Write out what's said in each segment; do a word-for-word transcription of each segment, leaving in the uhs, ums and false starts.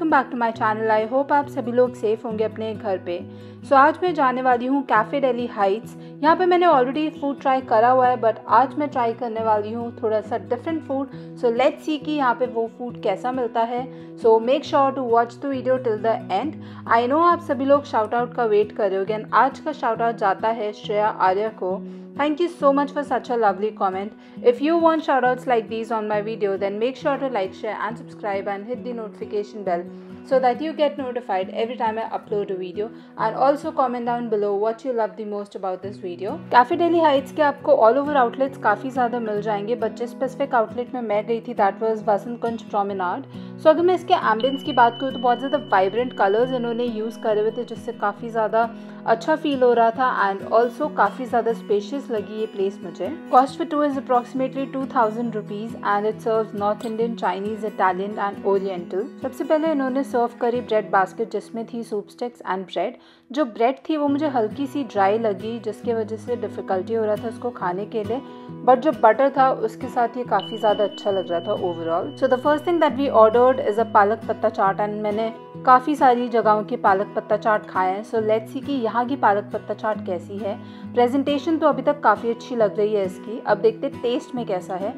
Welcome back to my channel. I hope आप सभी लोग सेफ होंगे अपने घर पे। सो so, आज मैं जाने वाली हूँ कैफ़े दिल्ली हाइट्स। यहाँ पे मैंने ऑलरेडी फूड ट्राई करा हुआ है, बट आज मैं ट्राई करने वाली हूँ थोड़ा सा different food. So let's see कि यहाँ पे वो फूड कैसा मिलता है। So make sure to watch the video till the end. I know आप सभी लोग शाउट आउट का वेट कर रहे होगे एंड आज का शाउट आउट जाता है श्रेया आर्या को। Thank you so much for such a lovely comment. If you want shoutouts like these on my video, then make sure to like, share and subscribe and hit the notification bell so that you get notified every time I upload a video, and also comment down below what you love the most about this video. Cafe Delhi Heights के आपको all over outlets काफ़ी ज़्यादा मिल जाएंगे, but जिस specific outlet में मैं गई थी that was Vasant Kunj promenade. So अगर मैं इसके एम्बियंस की बात करूँ तो बहुत ज़्यादा वाइब्रेंट कलर्स इन्होंने यूज़ करे हुए थे, जिससे काफ़ी ज़्यादा अच्छा फील हो रहा था एंड ऑल्सो काफ़ी ज़्यादा स्पेशियस लगी ये प्लेस मुझे। Cost for two is approximately two thousand rupees and it serves north Indian, Chinese, Italian and oriental. सबसे पहले इन्होंने सर्व करी ब्रेड बास्केट जिसमें थी सूप स्टिक्स एंड ब्रेड। जो ब्रेड थी वो मुझे हल्की सी ड्राई लगी, जिसकी वजह से डिफ़िकल्टी हो रहा था उसको खाने के लिए, बट जो बटर था उसके साथ ये काफ़ी ज़्यादा अच्छा लग रहा था overall. So the first thing that we ordered is a palak patta chaat and मैंने काफ़ी सारी जगहों के पालक पत्ता चाट खाए हैं। सो लेट्स सी कि यहाँ की पालक पत्ता चाट कैसी है। प्रेजेंटेशन तो अभी तक काफ़ी अच्छी लग रही है इसकी, अब देखते टेस्ट में कैसा है।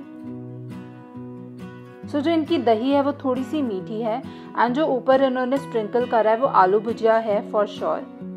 सो so, जो इनकी दही है वो थोड़ी सी मीठी है एंड जो ऊपर इन्होंने स्प्रिंकल करा है वो आलू भुजिया है फॉर श्योर।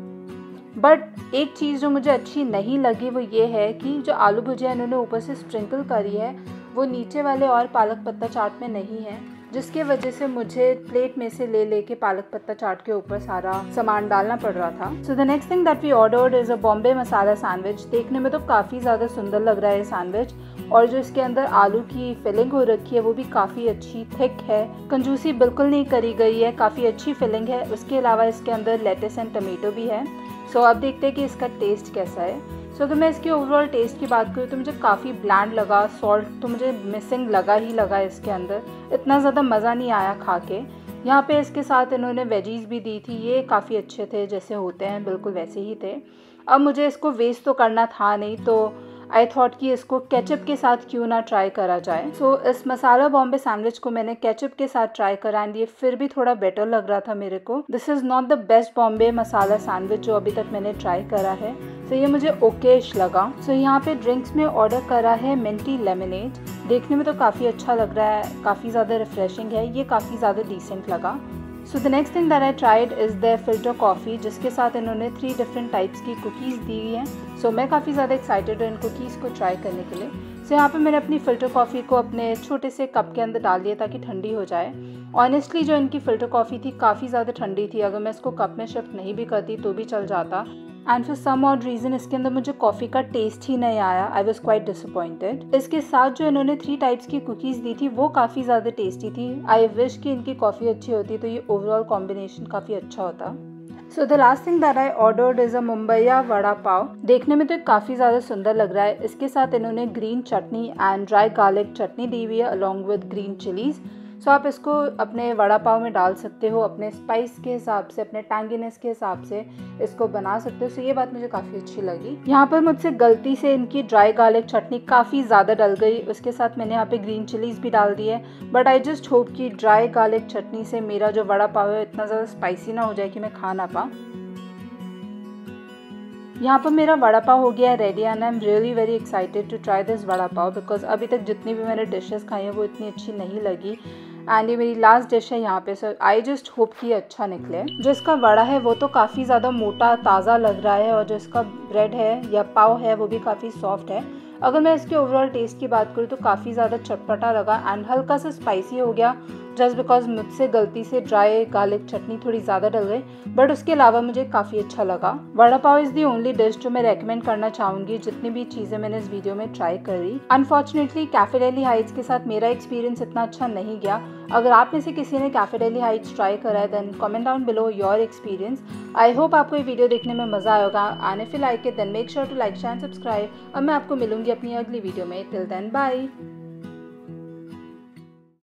बट एक चीज़ जो मुझे अच्छी नहीं लगी वो ये है कि जो आलू भुजिया इन्होंने ऊपर से स्प्रिंकल करी है वो नीचे वाले और पालक पत्ता चाट में नहीं है, जिसके वजह से मुझे प्लेट में से ले लेके पालक पत्ता चाट के ऊपर सारा सामान डालना पड़ रहा था। So the next thing that we ordered is a Bombay masala sandwich. देखने में तो काफ़ी ज़्यादा सुंदर लग रहा है सैंडविच, और जो इसके अंदर आलू की फिलिंग हो रखी है वो भी काफ़ी अच्छी थिक है, कंजूसी बिल्कुल नहीं करी गई है, काफ़ी अच्छी फिलिंग है। उसके अलावा इसके अंदर लेटस एंड टमेटो भी है। सो so, अब देखते हैं कि इसका टेस्ट कैसा है। सो so, अगर मैं इसके ओवरऑल टेस्ट की बात करूँ तो मुझे काफ़ी ब्लैंड लगा, सॉल्ट तो मुझे मिसिंग लगा ही लगा इसके अंदर, इतना ज़्यादा मज़ा नहीं आया खा के। यहाँ पे इसके साथ इन्होंने वेजीज़ भी दी थी, ये काफ़ी अच्छे थे, जैसे होते हैं बिल्कुल वैसे ही थे। अब मुझे इसको वेस्ट तो करना था नहीं, तो आई थॉट कि इसको केचप के साथ क्यों ना ट्राई करा जाए। सो so, इस मसाला बॉम्बे सैंडविच को मैंने केचप के साथ ट्राई करा एंड ये फिर भी थोड़ा बेटर लग रहा था मेरे को। This is not the best Bombay masala sandwich जो अभी तक मैंने ट्राई करा है, सो so, ये मुझे ओकेश लगा। सो so, यहाँ पे ड्रिंक्स में ऑर्डर करा है मिंटी लेमनेड। देखने में तो काफ़ी अच्छा लग रहा है, काफ़ी ज़्यादा रिफ्रेशिंग है, ये काफ़ी ज़्यादा डिसेंट लगा। So the next thing that I tried is the filter coffee, जिसके साथ इन्होंने थ्री डिफरेंट टाइप्स की कुकीज़ दी हैं। सो so, मैं काफ़ी ज़्यादा एक्साइटेड हूँ इन कुकीज़ को ट्राई करने के लिए। सो so, यहाँ पे मैंने अपनी फ़िल्टर कॉफ़ी को अपने छोटे से कप के अंदर डाल दिया ताकि ठंडी हो जाए। ऑनेस्टली जो इनकी फ़िल्टर कॉफ़ी थी काफ़ी ज़्यादा ठंडी थी, अगर मैं इसको कप में शिफ्ट नहीं भी करती तो भी चल जाता। And for some odd reason इसके अंदर मुझे कॉफ़ी का टेस्ट ही नहीं आया। I was quite disappointed. इसके साथ जो इन्होंने थ्री टाइप्स की कुकीज़ दी थी वो काफ़ी ज़्यादा टेस्टी थी। आई विश कि इनकी कॉफ़ी अच्छी होती तो ये ओवरऑल कॉम्बिनेशन काफ़ी अच्छा होता। So the last thing that I ordered is a Mumbaiya vada pav. देखने में तो काफ़ी ज़्यादा सुंदर लग रहा है। इसके साथ इन्होंने green chutney and dry garlic chutney दी हुई है अलॉन्ग विद ग्रीन चिलीज़। सो आप इसको अपने वड़ा पाव में डाल सकते हो, अपने स्पाइस के हिसाब से, अपने टैंगीनेस के हिसाब से इसको बना सकते हो। सो ये बात मुझे काफ़ी अच्छी लगी। यहाँ पर मुझसे गलती से इनकी ड्राई गार्लिक चटनी काफ़ी ज़्यादा डल गई, उसके साथ मैंने यहाँ पे ग्रीन चिलीज़ भी डाल दी है, बट आई जस्ट होप कि ड्राई गार्लिक चटनी से मेरा जो वड़ा पाव है इतना ज़्यादा स्पाइसी ना हो जाए कि मैं खा ना पाऊँ। यहाँ पर मेरा वड़ा पाव हो गया है ready and I am really very excited to try this vada pav, because अभी तक जितनी भी मैंने डिशेस खाई हैं वो इतनी अच्छी नहीं लगी एंड ये मेरी लास्ट डिश है यहाँ पे। सो आई जस्ट होप कि अच्छा निकले। जो इसका वड़ा है वो तो काफ़ी ज़्यादा मोटा ताज़ा लग रहा है, और जो इसका ब्रेड है या पाव है वो भी काफ़ी सॉफ्ट है। अगर मैं इसके ओवरऑल टेस्ट की बात करूँ तो काफ़ी ज़्यादा चटपटा लगा एंड हल्का सा स्पाइसी हो गया, जस्ट बिकॉज मुझसे गलती से ड्राई गार्लिक चटनी थोड़ी ज़्यादा डल गई, बट उसके अलावा मुझे काफ़ी अच्छा लगा। Vada pav is the only dish जो मैं रेकमेंड करना चाहूँगी जितनी भी चीज़ें मैंने इस वीडियो में ट्राई करी। अनफॉर्चुनेटली कैफ़े दिल्ली हाइट्स के साथ मेरा एक्सपीरियंस इतना अच्छा नहीं गया। अगर आप में से किसी ने कैफ़े दिल्ली हाइट्स ट्राई करा है then comment down below your experience. I hope आपको ये वीडियो देखने में मज़ा आएगा and if you like it then make sure to like share and subscribe. अब मैं आपको मिलूंगी अपनी अगली वीडियो में। Till then bye.